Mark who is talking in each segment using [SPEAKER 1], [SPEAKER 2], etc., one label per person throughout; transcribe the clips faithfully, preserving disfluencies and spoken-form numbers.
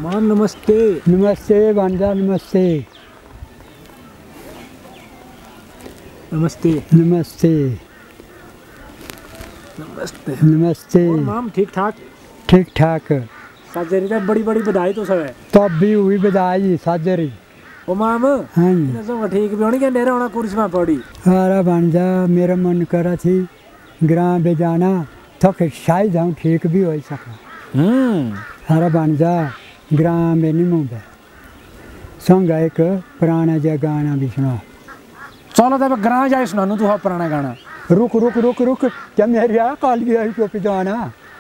[SPEAKER 1] मां नमस्ते।
[SPEAKER 2] नमस्ते भांजा नमस्ते।
[SPEAKER 1] नमस्ते
[SPEAKER 2] नमस्ते
[SPEAKER 1] नमस्ते
[SPEAKER 2] नमस्ते।
[SPEAKER 1] और माम ठीक ठाक?
[SPEAKER 2] ठीक ठाक।
[SPEAKER 1] साजरी तो बड़ी बड़ी बधाई तो सब है।
[SPEAKER 2] तब भी हुई बधाई साजरी।
[SPEAKER 1] ओ माम
[SPEAKER 2] हाँ
[SPEAKER 1] जी ठीक भी होनी क्या डेरा होना कुर्सी में पड़ी।
[SPEAKER 2] अरे भांजा मेरा मन करा थी ग्राम पे जाना तो शायद हम ठीक भी हो सका।
[SPEAKER 1] हम्म
[SPEAKER 2] अरे भांजा ग्राम में नहीं मुंबई संग एक पुराना जा गाना भी सुना।
[SPEAKER 1] चलो तब ग्राम जाए सुना तू पुराना गाना।
[SPEAKER 2] रुक रुक रुक रुक क्या मेरी आ काली आई टोपी जाना।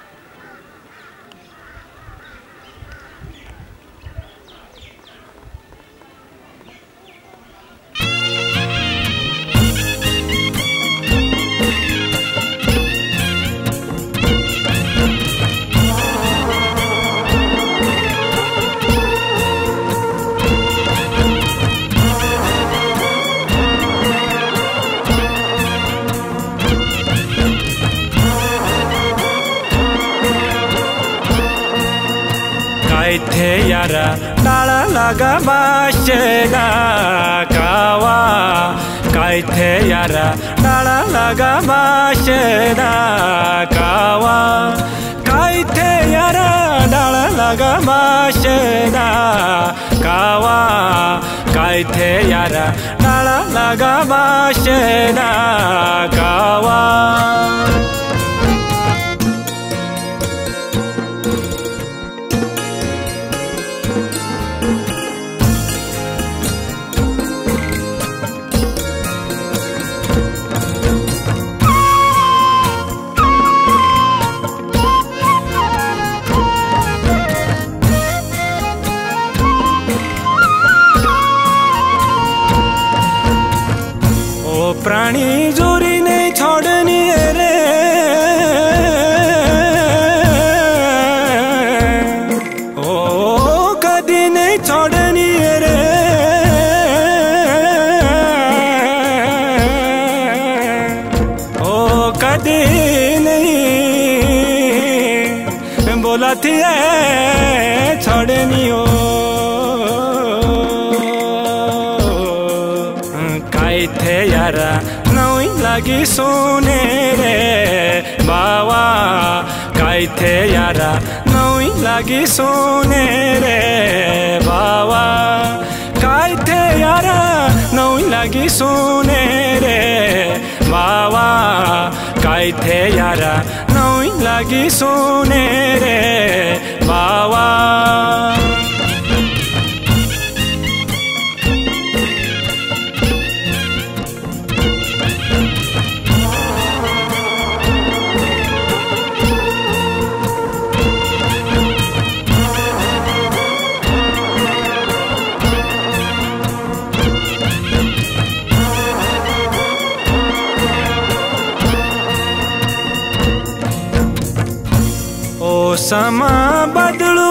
[SPEAKER 3] थे यारा डाला लगा बाशेगा कावा काय थे यारा डाला लगा बाशेगा कावा काय थे यारा डाला लगा बाशेगा कावा काय थे यारा डाला लगा बाशेगा कावा प्राणी जोरी नहीं छोड़नी रे ओ कदी नहीं छोड़नी रे ओ कदी नहीं बोला थी छोड़नी हो काय थे यारा नई लगी सोने रे बावा काय थे यारा नई लगी सोने रे बावा काय थे यारा नई लगी सोने रे बावा काय थे यारा नई लगी सोने रे बावा ओ समा बदलो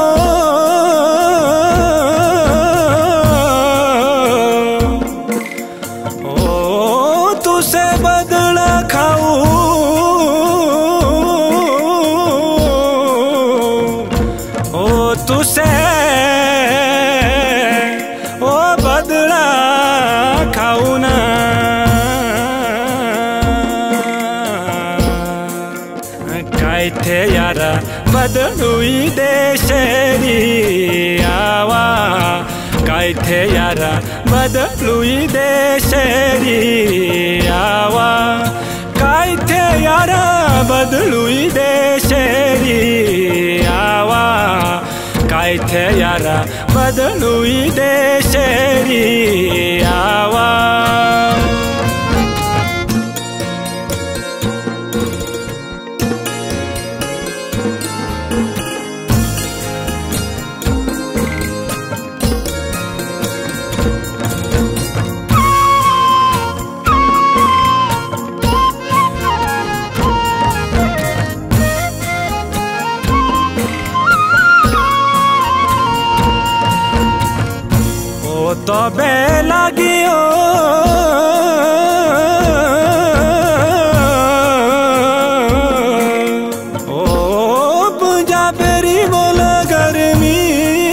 [SPEAKER 3] ओ तुसे बदला खाऊ ओ तुसे ओ बदला खाऊ ना काय थे यारा बदलुई देशेरी आवा काय थे यारा बदलुई देशेरी आवा काय थे यारा बदलुई देशेरी आवा काय थे यारा बदलुई देशेरी आवा तबे लागियो ओ पूजा पेरी बोला गर्मी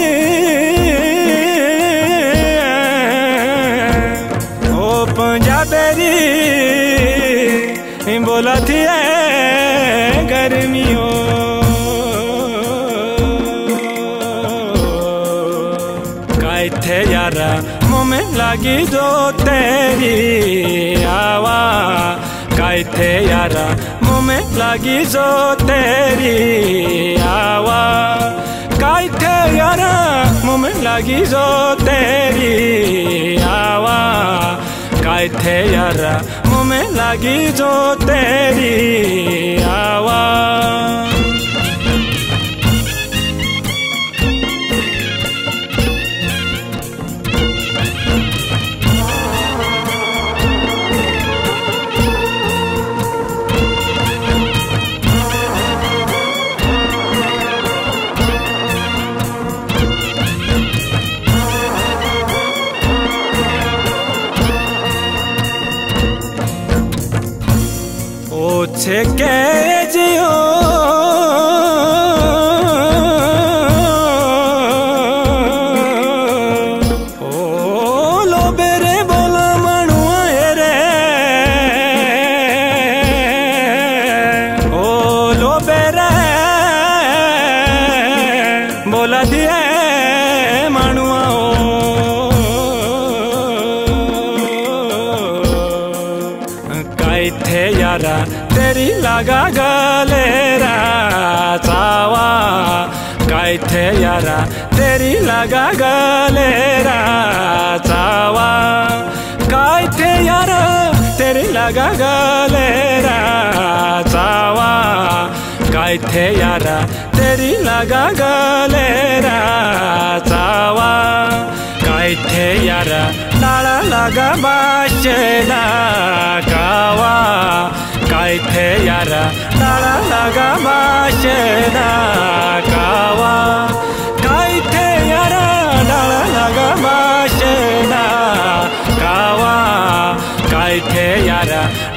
[SPEAKER 3] गर्मियों थे यारा मुँह में लगी जो तेरी आवा काई थे यारा मुँह में लगी जो तेरी आवा काई थे यारा मुँह में लगी जो तेरी आवा काई थे यारा मुँह में लगी जो तेरी आवा ओछे के जियो ओ लो बेरे बोला मनुआ रे ओ लो बेरे बोला दिए मनुआ काई थे यारा तेरी लगा गलेरा चावा काई थे यारा तेरी लगा गलेरा चावा काई थे यारा तेरी लगा गलेरा चावा काई थे यारा तेरी लगा गलेरा चावा काई थे यारा लाला लगा बाशेला कावा काई थे यारा लाला लगा बाशेला कावा काई थे यारा लाला लगा बाशेला कावा काई थे यारा